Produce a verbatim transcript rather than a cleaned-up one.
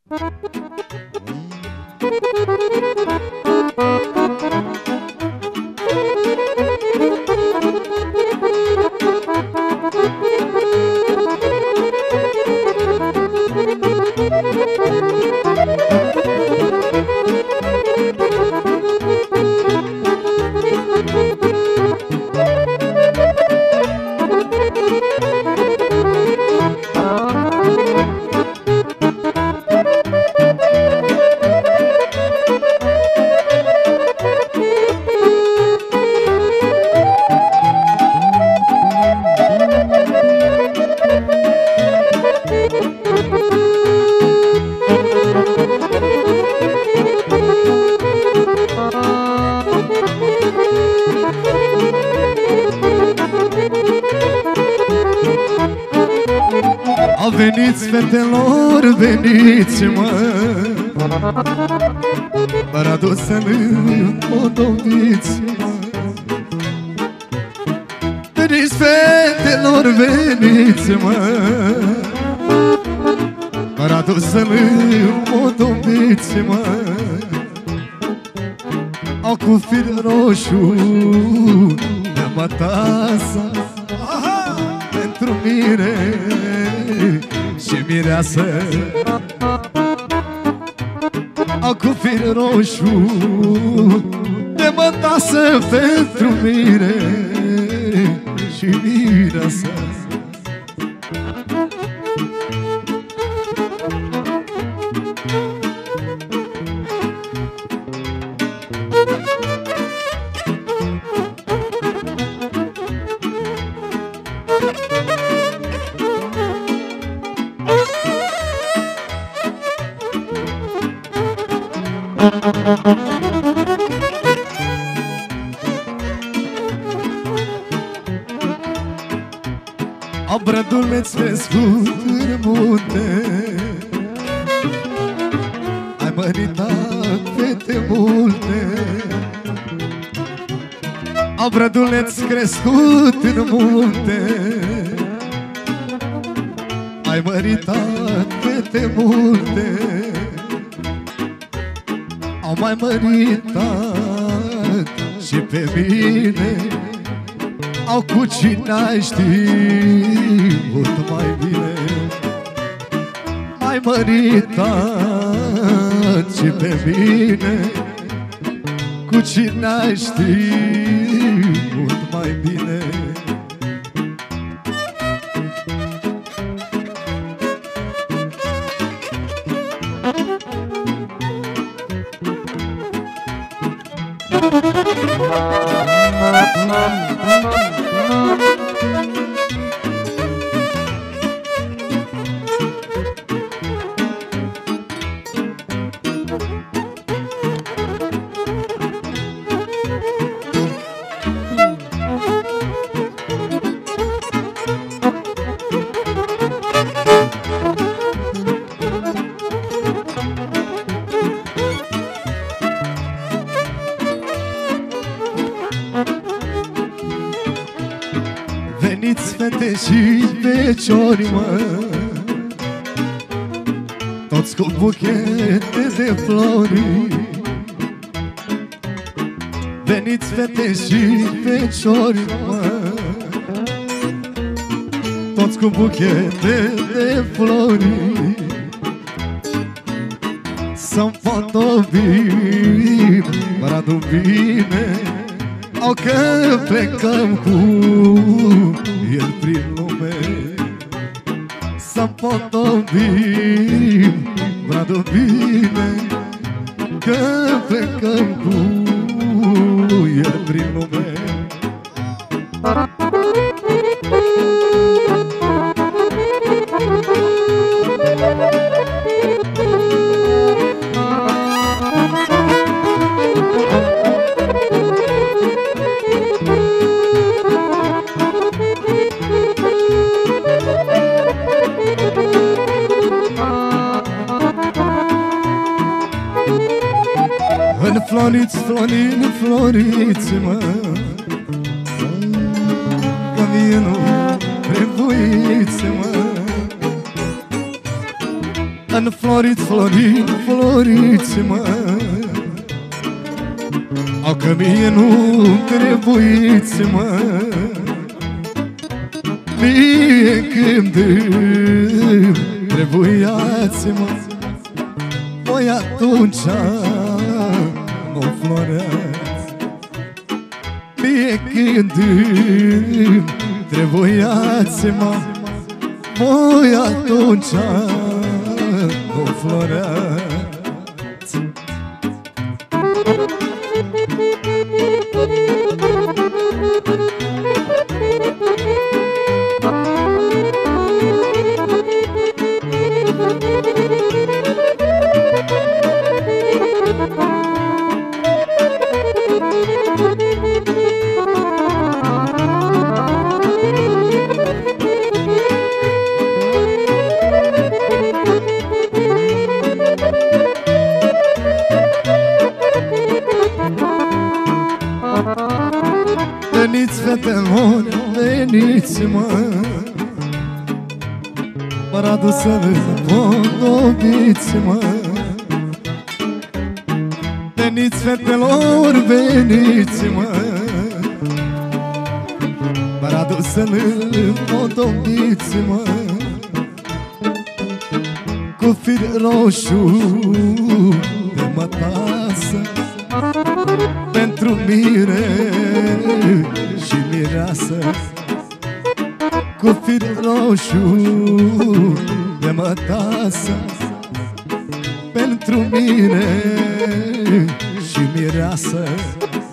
Veniți, fetelor, veniți, mă, vă adus să ne împodobiți, mă. Veniți, fetelor, veniți, mă, vă adus să ne împodobiți, mă. Au cu fir roșu de mătasa pentru mine și mireasă. Au cu fir roșu de mătasă pentru mine și mireasă. Au brăduleț crescut în munte, ai măritat fete multe. Au brăduleț crescut în munte, ai măritat fete multe. Au mai măritat și pe mine, au cu cine ai știut mai bine. Mai măritat și pe mine, cu cine ai știut mai bine. Veniți, fete și feciori, mă, toți cu buchete de flori. Veniți, fete și feciori, mă, toți cu buchete de flori. Să-mi fotobim, bradul bine, au că plecăm cu el prin lume. Să-mi potobim, bradul bine, că plecăm cu el prin lume. Înfloriți, florini, înfloriți, mă, că mie nu trebuiți, mă. Înfloriți, floriți, floriți, mă, au că mie nu-mi trebuiți, mă. Mie când îmi trebuiați, mă, voi atunci mă floreați. Mie când îmi trebuiați, mă, voi atunci mă floreați. Veniți, fetelor, veniți, mă, Paradul să-l împodobiți, mă. Veniți, fetelor, veniți, mă, Paradul să-l împodobiți, mă. Cu fir roșu de mătasă pentru mire și mireasă, cu fir roșu de mătasă pentru mine și mireasă.